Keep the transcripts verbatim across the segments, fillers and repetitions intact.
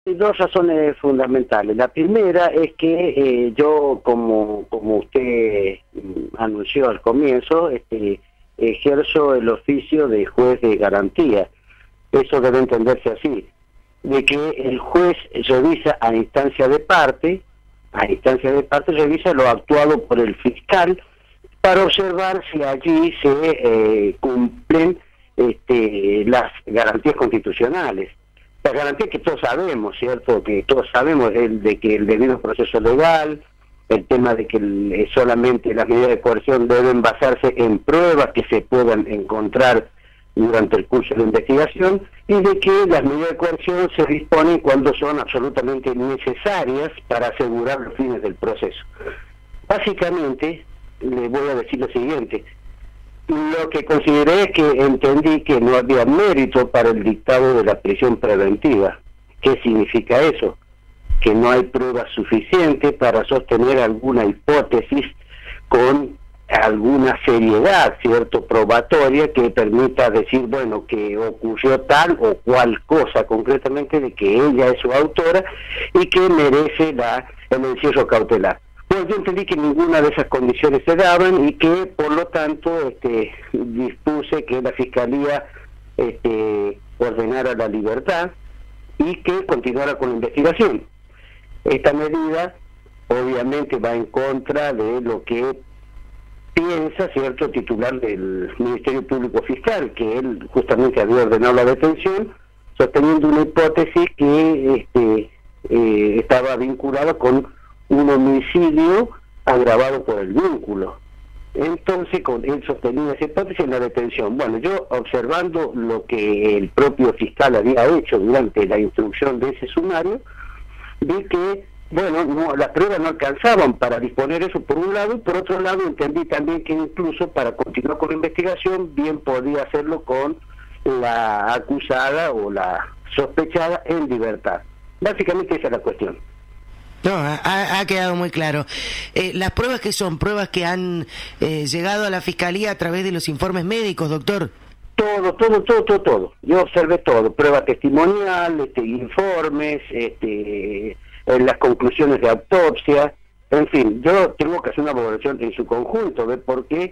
Hay dos razones fundamentales. La primera es que eh, yo, como, como usted mm, anunció al comienzo, este, ejerzo el oficio de juez de garantía. Eso debe entenderse así, de que el juez revisa a instancia de parte, a instancia de parte revisa lo actuado por el fiscal para observar si allí se eh, cumplen este, las garantías constitucionales. La garantía que todos sabemos, ¿cierto? Que todos sabemos el de que el debido proceso legal, el tema de que el, solamente las medidas de coerción deben basarse en pruebas que se puedan encontrar durante el curso de investigación, y de que las medidas de coerción se disponen cuando son absolutamente necesarias para asegurar los fines del proceso. Básicamente, le voy a decir lo siguiente: lo que consideré es que entendí que no había mérito para el dictado de la prisión preventiva. ¿Qué significa eso? Que no hay pruebas suficientes para sostener alguna hipótesis con alguna seriedad, cierto, probatoria, que permita decir, bueno, que ocurrió tal o cual cosa concretamente, de que ella es su autora y que merece la, el encierro cautelar. Pues yo entendí que ninguna de esas condiciones se daban y que, por lo tanto, este, dispuse que la Fiscalía este, ordenara la libertad y que continuara con la investigación. Esta medida, obviamente, va en contra de lo que piensa, cierto, titular del Ministerio Público Fiscal, que él justamente había ordenado la detención, sosteniendo una hipótesis que este, eh, estaba vinculada con un homicidio agravado por el vínculo. Entonces, con él sostenía esa hipótesis en la detención. Bueno, yo, observando lo que el propio fiscal había hecho durante la instrucción de ese sumario, vi que, bueno, no, las pruebas no alcanzaban para disponer eso por un lado, y por otro lado entendí también que incluso para continuar con la investigación bien podía hacerlo con la acusada o la sospechada en libertad. Básicamente esa es la cuestión. No, ha, ha quedado muy claro. Eh, las pruebas que son, pruebas que han eh, llegado a la Fiscalía a través de los informes médicos, doctor. Todo, todo, todo, todo, todo. Yo observé todo, prueba testimonial, este, informes, este, las conclusiones de autopsia, en fin, yo tengo que hacer una valoración en su conjunto, de por qué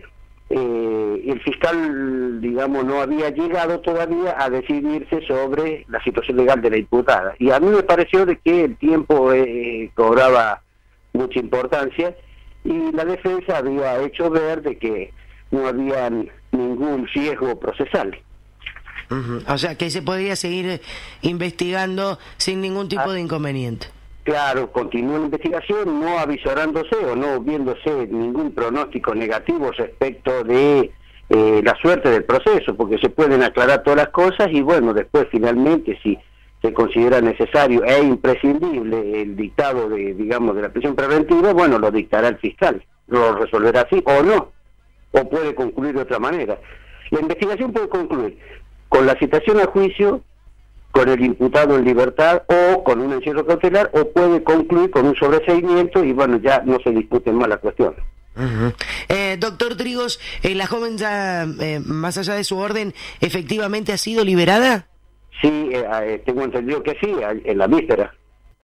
eh, el fiscal, digamos, no había llegado todavía a decidirse sobre la situación legal de la imputada. Y a mí me pareció de que el tiempo eh, cobraba mucha importancia y la defensa había hecho ver de que no había ningún riesgo procesal. Uh-huh. O sea, que se podía seguir investigando sin ningún tipo ah. de inconveniente. Claro, continúa la investigación, no avisorándose o no viéndose ningún pronóstico negativo respecto de eh, la suerte del proceso, porque se pueden aclarar todas las cosas y bueno, después finalmente si se considera necesario e imprescindible el dictado de, digamos, de la prisión preventiva, bueno, lo dictará el fiscal, lo resolverá así o no, o puede concluir de otra manera. La investigación puede concluir con la citación a juicio, con el imputado en libertad o con un encierro cautelar, o puede concluir con un sobreseimiento y bueno, ya no se discute más la cuestión. Uh-huh. eh, doctor Trigos, eh, ¿la joven ya, eh, más allá de su orden, efectivamente ha sido liberada? Sí, eh, eh, tengo entendido que sí, en la víspera.